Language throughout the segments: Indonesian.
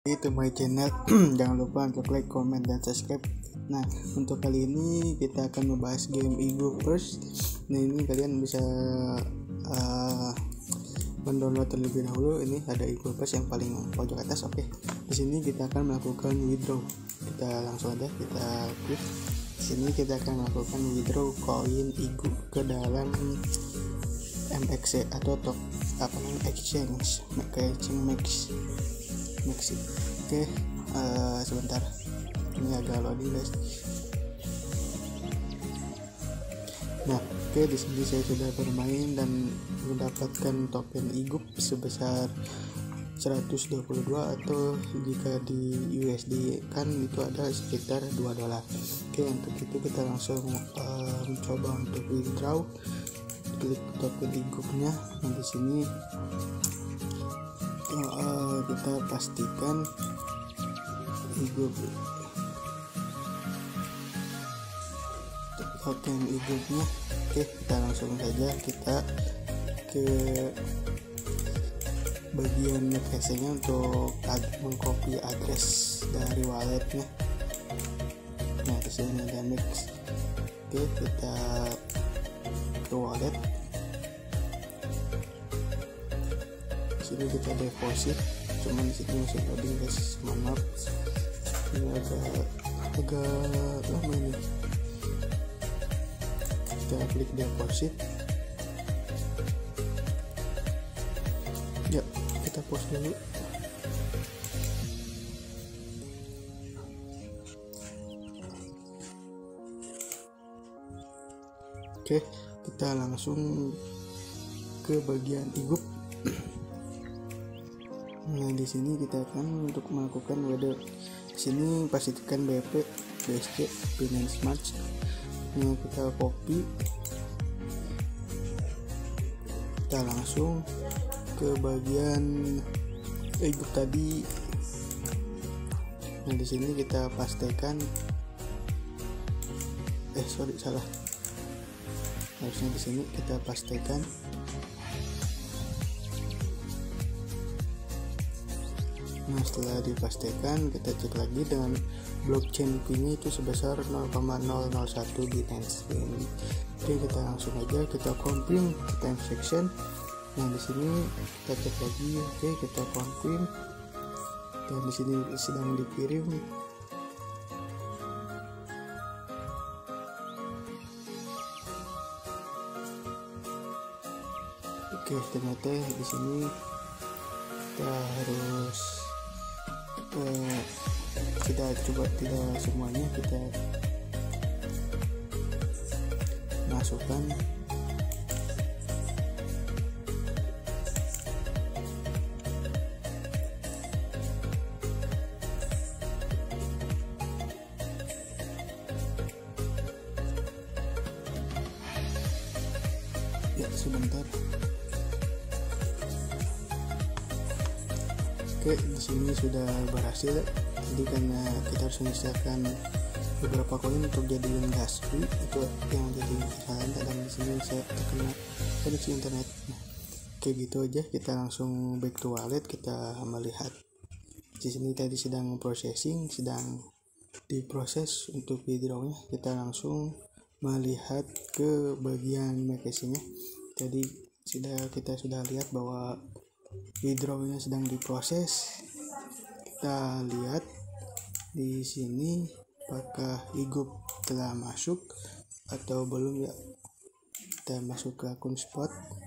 Itu my channel. Jangan lupa untuk like, comment, dan subscribe. Nah, untuk kali ini kita akan membahas game Ego First. Nah, ini kalian bisa mendownload terlebih dahulu. Ini ada Ego First yang paling pojok atas. Oke, di sini kita akan melakukan withdraw. Kita langsung aja kita klik. Di sini kita akan melakukan withdraw koin Ego ke dalam MXC atau exchange Maxi. Oke, sebentar, ini agak loading guys. Nah, oke, di sini saya sudah bermain dan mendapatkan token Ego sebesar 122 atau jika di USD kan itu ada sekitar $2. Oke, untuk itu kita langsung mencoba untuk withdraw. Klik token Ego-nya. Nah, di sini kita pastikan Ego token Ego-nya. Oke, kita langsung saja kita ke bagian MXC-nya untuk mengcopy address dari walletnya. Nah, di sini ada mix. Oke, kita ke wallet. Sini kita deposit, cuman di sini masih loading guys, maaf, ini agak lama ini. Kita klik deposit. Ya, kita pause dulu. Oke, kita langsung ke bagian Ego. Nah, di sini kita akan untuk melakukan withdraw. Di sini pastikan BP, BSC, Binance Smart. Nah, kita copy. Kita langsung ke bagian Ego tadi. Nah, di sini kita pastikan salah. Harusnya di sini kita pastikan. Nah, setelah dipastikan kita cek lagi dengan blockchain fee-nya itu sebesar 0,001 Binance. Oke, kita langsung aja kita confirm transaction. Nah, di sini kita cek lagi. Oke, kita confirm. Dan di sini sedang dikirim. Oke, ternyata di sini kita harus kita coba tidak semuanya kita masukkan. Ya, sebentar. Oke, di sini sudah berhasil. Jadi karena kita harus menyisakan beberapa koin untuk jadiin gas fee, itu yang jadi kesalahan. Dan di sini saya terkena koneksi internet. Nah, kayak gitu aja. Kita langsung back to wallet. Kita melihat di sini tadi sedang processing, sedang diproses untuk withdrawnya. Kita langsung melihat ke bagian MXC-nya. Tadi kita sudah lihat bahwa withdrawnya sedang diproses. Kita lihat di sini apakah Ego telah masuk atau belum ya. Kita masuk ke akun spot.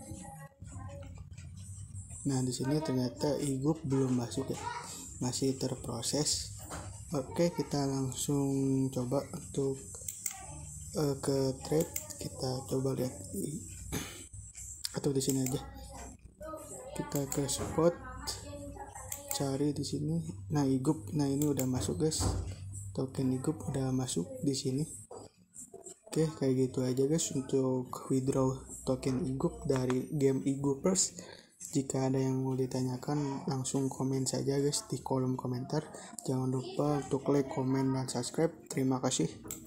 Nah, di sini ternyata Ego belum masuk ya, masih terproses. Oke, kita langsung coba untuk ke trade. Kita coba lihat atau di sini aja. Kita ke spot, cari di sini. Nah, Ego, nah ini udah masuk guys. Token Ego udah masuk di sini. Oke, kayak gitu aja guys untuk withdraw token Ego dari game Ego First. Jika ada yang mau ditanyakan langsung komen saja guys di kolom komentar. Jangan lupa untuk like, comment, dan subscribe. Terima kasih.